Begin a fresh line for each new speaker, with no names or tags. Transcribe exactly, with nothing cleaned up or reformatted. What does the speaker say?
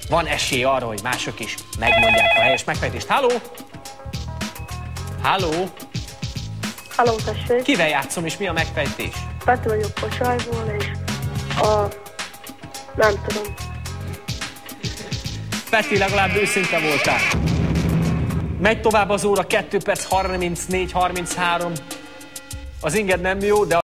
van esély arra, hogy mások is megmondják a helyes megfejtést. Halló? Halló?
Halló, tessék.
Kivel játszom, és mi a megfejtés?
Peti vagyok Posályból, és a... nem tudom.
Peti, legalább őszinte voltál. Megy tovább az óra, kettő perc harmincnégy harminchárom. Az inged nem jó, de